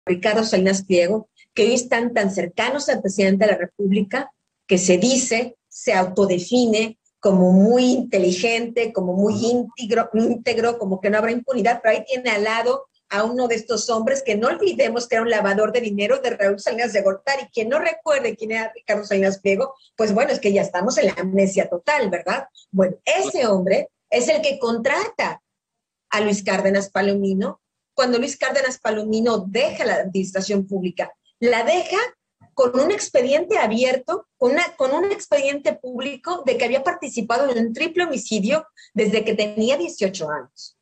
Ricardo Salinas Pliego, que hoy están tan cercanos al presidente de la República, que se dice, se autodefine como muy inteligente, como muy íntegro, como que no habrá impunidad, pero ahí tiene al lado a uno de estos hombres que no olvidemos que era un lavador de dinero de Raúl Salinas de Gortari. Quien no recuerde quién era Ricardo Salinas Pliego, pues bueno, es que ya estamos en la amnesia total, ¿verdad? Bueno, ese hombre es el que contrata a Luis Cárdenas Palomino. Cuando Luis Cárdenas Palomino deja la administración pública, la deja con un expediente abierto, con un expediente público de que había participado en un triple homicidio desde que tenía 18 años.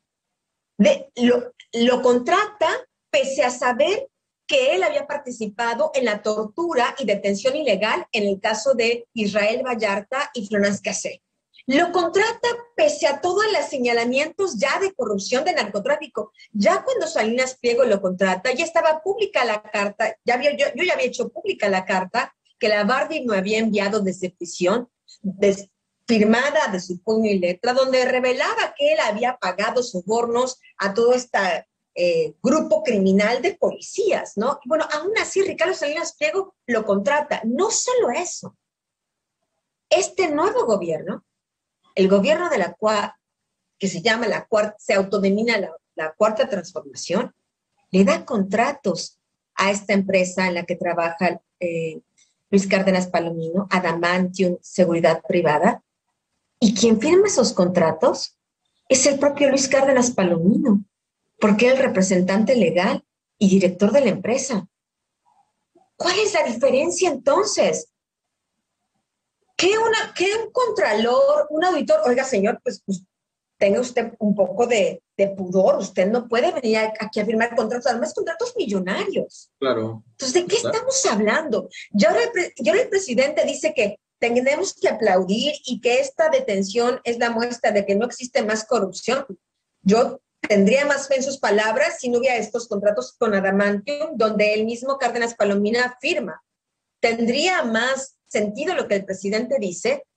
Lo contrata pese a saber que él había participado en la tortura y detención ilegal en el caso de Israel Vallarta y Florence Cassé. Lo contrata pese a todos los señalamientos ya de corrupción, de narcotráfico. Ya cuando Salinas Pliego lo contrata, ya estaba pública la carta, yo ya había hecho pública la carta que la Barbie me había enviado desde prisión, firmada de su puño y letra, donde revelaba que él había pagado sobornos a todo este grupo criminal de policías, ¿no? Y bueno, aún así Ricardo Salinas Pliego lo contrata. No solo eso, este nuevo gobierno, el gobierno de la que se llama se autodenomina la Cuarta Transformación, le da contratos a esta empresa en la que trabaja Luis Cárdenas Palomino, Adamantium Seguridad Privada, y quien firma esos contratos es el propio Luis Cárdenas Palomino, porque es el representante legal y director de la empresa. ¿Cuál es la diferencia entonces? Que un contralor, un auditor, oiga señor, pues tenga usted un poco de pudor, usted no puede venir aquí a firmar contratos, además contratos millonarios. Claro. Entonces, ¿de qué estamos hablando? Ya el presidente dice que tenemos que aplaudir y que esta detención es la muestra de que no existe más corrupción. Yo tendría más fe en sus palabras si no hubiera estos contratos con Adamantium, donde el mismo Cárdenas Palomino firma. Tendría más sentido lo que el presidente dice